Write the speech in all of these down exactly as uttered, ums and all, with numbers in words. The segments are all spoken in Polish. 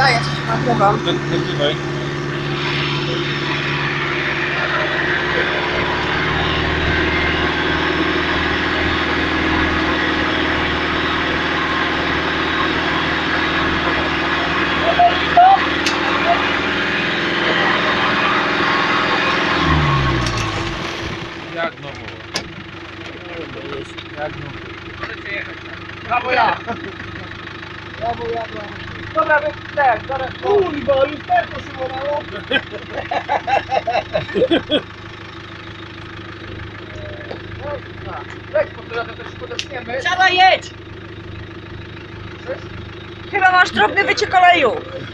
Ja jeszcze nagrywam. Nagrywaj. Jak znowu? Jak znowu? Brawo ja! Brawo ja, brawo. Dobra, wy ten, zaraz. Kurwa, już też to się łomało. Weź, bo to ja też podeszniemy. Siadaj, jedź! Chyba masz drobny wyciek oleju.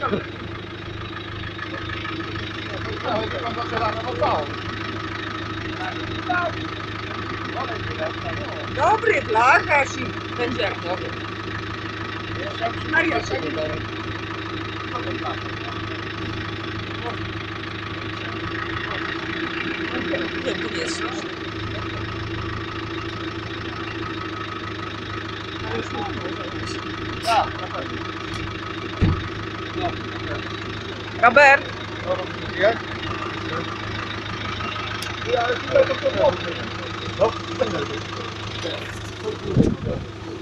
Dobry, blacharz i będzie jak nowy. Maria się nie daje. Nie, tu jest. Robert. Ja, ale tutaj to pomocy. No.